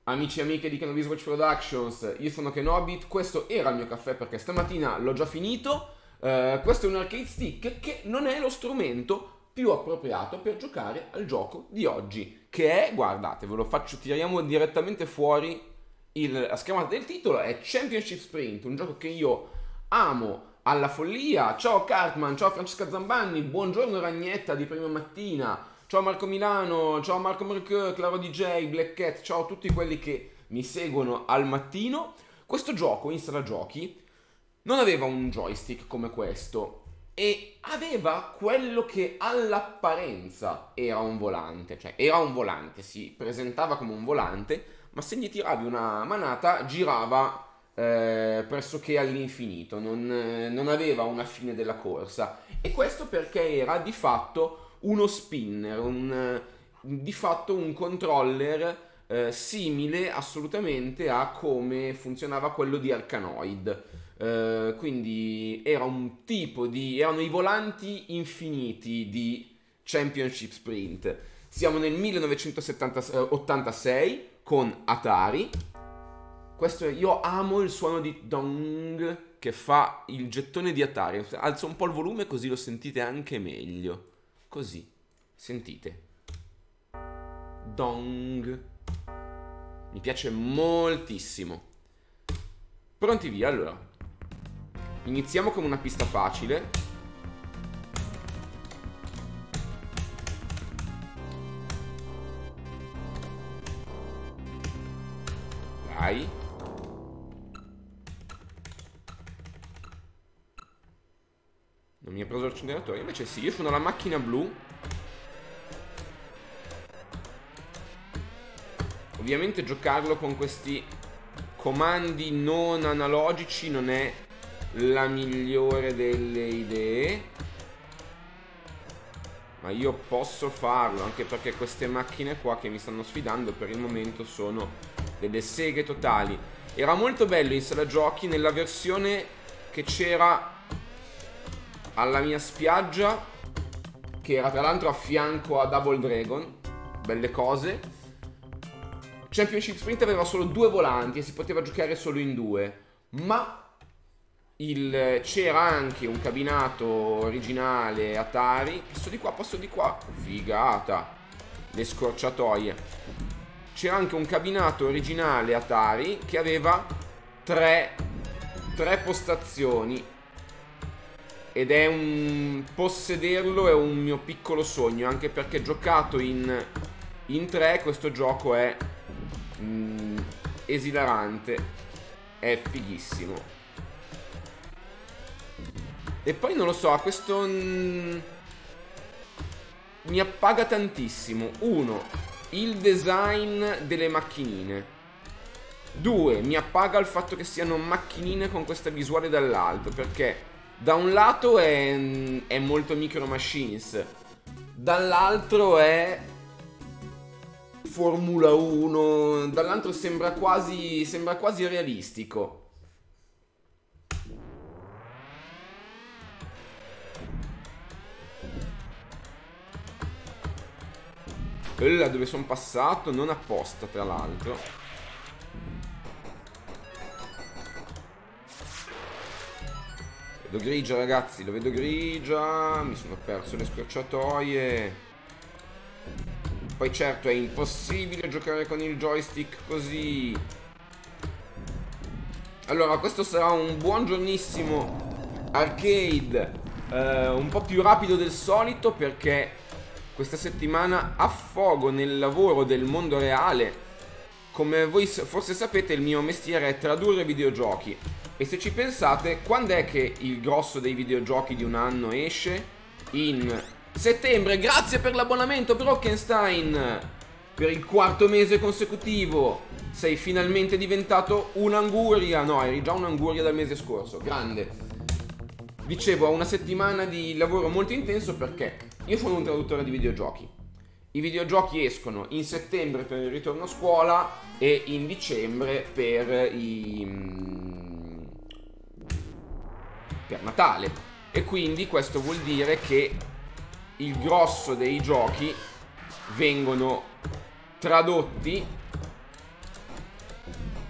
Amici e amiche di Kenobi's Watch Productions, io sono Kenobit, questo era il mio caffè perché stamattina l'ho già finito. Questo è un arcade stick che non è lo strumento più appropriato per giocare al gioco di oggi, che è, guardate, ve lo faccio, tiriamo direttamente fuori la schermata del titolo, è Championship Sprint, un gioco che io amo alla follia. Ciao Cartman, ciao Francesca Zambanni, buongiorno Ragnetta di prima mattina. Ciao Marco Milano, ciao Marco Mercure, Claro DJ, Black Cat, ciao a tutti quelli che mi seguono al mattino. Questo gioco in sala giochi non aveva un joystick come questo e aveva quello che all'apparenza era un volante, cioè era un volante, si presentava come un volante, ma se gli tiravi una manata girava pressoché all'infinito, non aveva una fine della corsa. E questo perché era di fatto uno spinner, di fatto un controller simile assolutamente a come funzionava quello di Arkanoid. Quindi era un tipo di... erano i volanti infiniti di Championship Sprint. Siamo nel 1986 con Atari. Questo io amo il suono di dong che fa il gettone di Atari. Alzo un po' il volume così lo sentite anche meglio. Così, sentite. Dong. Mi piace moltissimo. Pronti via, allora. Iniziamo con una pista facile. Vai. Non mi ha preso l'acceleratore, invece sì, io sono la macchina blu. Ovviamente giocarlo con questi comandi non analogici non è la migliore delle idee, ma io posso farlo, anche perché queste macchine qua che mi stanno sfidando per il momento sono delle seghe totali. Era molto bello in sala giochi nella versione che c'era alla mia spiaggia, che era tra l'altro a fianco a Double Dragon. Belle cose. Championship Sprint aveva solo 2 volanti e si poteva giocare solo in 2, ma c'era anche un cabinato originale Atari. Passo di qua, figata, le scorciatoie. C'era anche un cabinato originale Atari che aveva 3 postazioni. Ed è possederlo è un mio piccolo sogno, anche perché giocato in 3 questo gioco è esilarante, è fighissimo. E poi non lo so, questo mi appaga tantissimo. 1, il design delle macchinine. 2, mi appaga il fatto che siano macchinine con questa visuale dall'alto, perché da un lato è molto Micro Machines, dall'altro è Formula 1, dall'altro sembra quasi realistico. Quella dove sono passato, non apposta tra l'altro. Vedo grigia, ragazzi, lo vedo grigia. Mi sono perso le scorciatoie. Poi certo è impossibile giocare con il joystick così. Allora, questo sarà un buongiornissimo arcade un po' più rapido del solito, perché questa settimana affogo nel lavoro del mondo reale. Come voi forse sapete, il mio mestiere è tradurre videogiochi. E se ci pensate, quando è che il grosso dei videogiochi di un anno esce? In settembre. Grazie per l'abbonamento, Brockenstein, per il 4º mese consecutivo. Sei finalmente diventato un'anguria. No, eri già un'anguria dal mese scorso. Grande. Dicevo, ho una settimana di lavoro molto intenso perché io sono un traduttore di videogiochi. I videogiochi escono in settembre per il ritorno a scuola e in dicembre per Natale. E quindi questo vuol dire che il grosso dei giochi vengono tradotti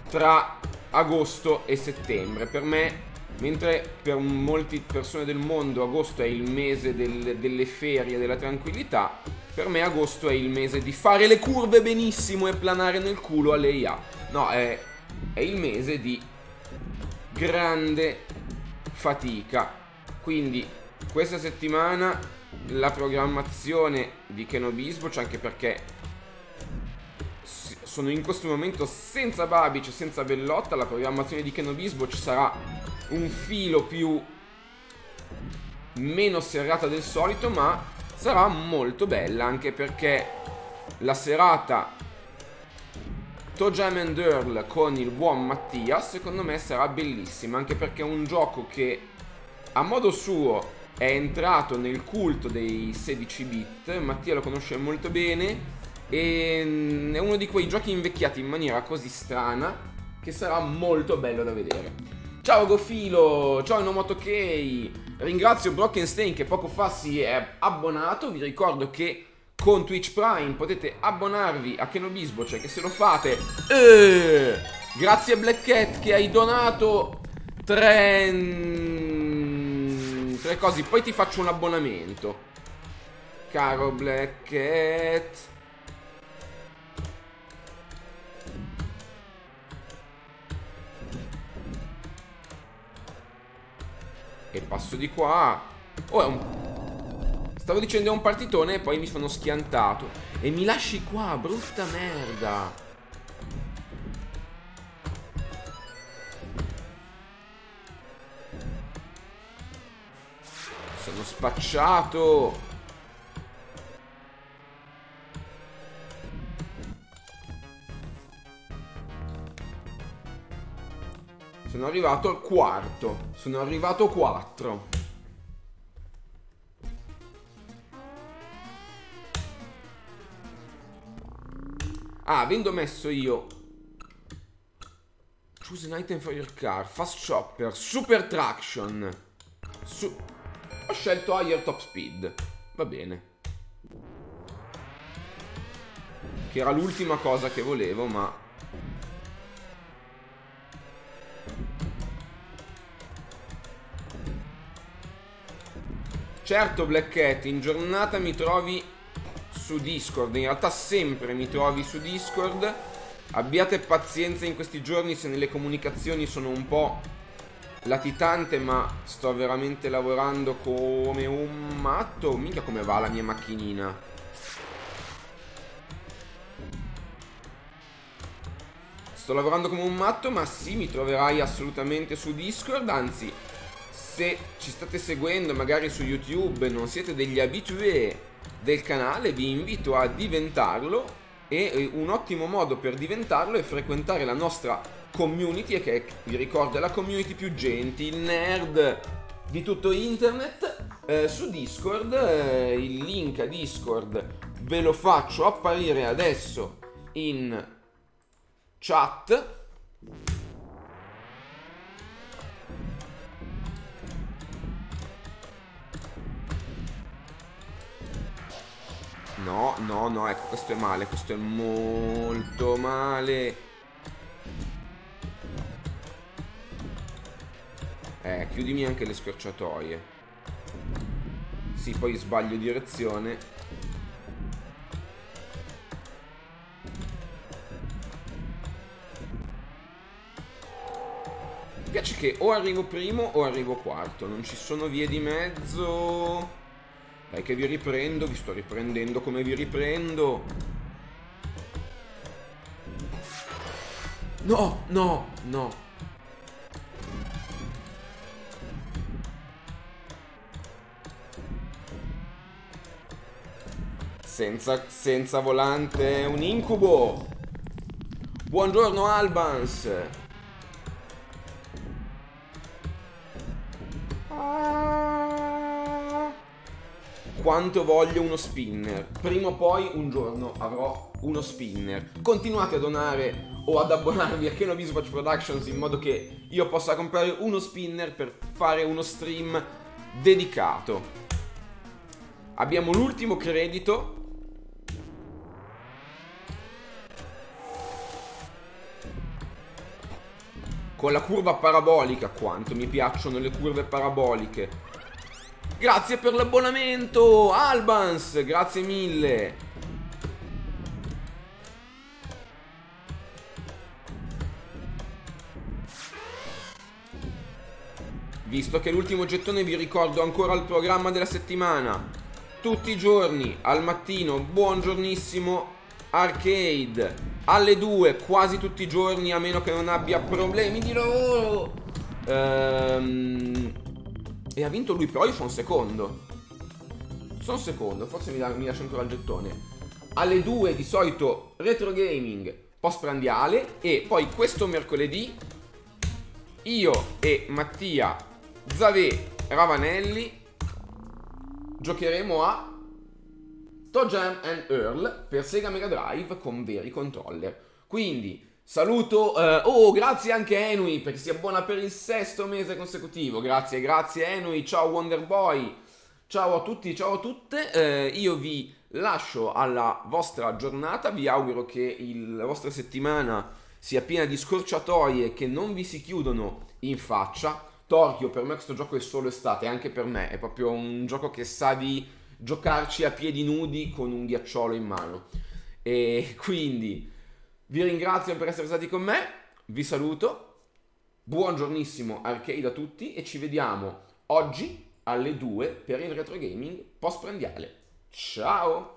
tra agosto e settembre. Per me, mentre per molte persone del mondo agosto è il mese delle ferie, della tranquillità, per me agosto è il mese di fare le curve benissimo e planare nel culo alle IA. No, è il mese di grande fatica. Quindi questa settimana la programmazione di Kenobisboch, anche perché sono in questo momento senza Babic, senza Bellotta, la programmazione di Kenobisboch sarà un filo più meno serrata del solito, ma sarà molto bella, anche perché la serata ToeJam and Earl con il buon Mattia secondo me sarà bellissima, anche perché è un gioco che a modo suo è entrato nel culto dei 16 bit. Mattia lo conosce molto bene e è uno di quei giochi invecchiati in maniera così strana che sarà molto bello da vedere. Ciao Gofilo, ciao Enomoto-K, ringrazio Brockenstein che poco fa si è abbonato. Vi ricordo che con Twitch Prime potete abbonarvi a Kenobisboch, cioè che se lo fate grazie a Black Cat che hai donato tre cose, poi ti faccio un abbonamento, caro Black Cat. E passo di qua. Stavo dicendo è un partitone e poi mi sono schiantato. E mi lasci qua, brutta merda. Sono spacciato. Sono arrivato al quarto. Sono arrivato 4. Ah, avendo messo io choose an item for your car, fast shopper, super traction, ho scelto higher top speed. Va bene. Che era l'ultima cosa che volevo, ma certo Black Cat, in giornata mi trovi su Discord, in realtà sempre mi trovi su Discord. Abbiate pazienza in questi giorni se nelle comunicazioni sono un po' latitante, ma sto veramente lavorando come un matto. Mica come va la mia macchinina. Sto lavorando come un matto, ma sì, mi troverai assolutamente su Discord, anzi se ci state seguendo magari su YouTube e non siete degli abitué del canale, vi invito a diventarlo, e un ottimo modo per diventarlo è frequentare la nostra community, che vi ricordo è la community più gentil, nerd di tutto internet, su Discord. Il link a Discord ve lo faccio apparire adesso in chat. No, no, no, ecco, questo è male, questo è molto male. Chiudimi anche le scorciatoie. Sì, poi sbaglio direzione. Mi piace che o arrivo primo o arrivo quarto, non ci sono vie di mezzo. Dai che vi riprendo, vi sto riprendendo come vi riprendo. No, no, no. Senza volante è un incubo. Buongiorno Albans. Quanto voglio uno spinner. Prima o poi un giorno avrò uno spinner. Continuate a donare o ad abbonarvi a Kenobisboch Productions in modo che io possa comprare uno spinner per fare uno stream dedicato. Abbiamo l'ultimo credito. con la curva parabolica. Quanto mi piacciono le curve paraboliche. Grazie per l'abbonamento, Albans, grazie mille. Visto che è l'ultimo gettone, vi ricordo ancora il programma della settimana. Tutti i giorni, al mattino, buongiornissimo Arcade. Alle 2, quasi tutti i giorni, a meno che non abbia problemi di lavoro. E ha vinto lui, però io sono secondo. Forse mi lascia ancora il gettone. Alle 2 di solito retro gaming postprandiale. E poi questo mercoledì io e Mattia Zavé Ravanelli giocheremo a ToeJam and Earl per Sega Mega Drive con veri controller. Quindi saluto, grazie anche a Enui perché si abbona per il 6º mese consecutivo. Grazie Enui, ciao Wonderboy, ciao a tutti, ciao a tutte. Io vi lascio alla vostra giornata, vi auguro che la vostra settimana sia piena di scorciatoie che non vi si chiudono in faccia. Tokyo, per me questo gioco è solo estate, anche per me, è proprio un gioco che sa di giocarci a piedi nudi con un ghiacciolo in mano. E quindi vi ringrazio per essere stati con me, vi saluto, buongiornissimo Arcade a tutti e ci vediamo oggi alle 2 per il retro gaming postprandiale. Ciao!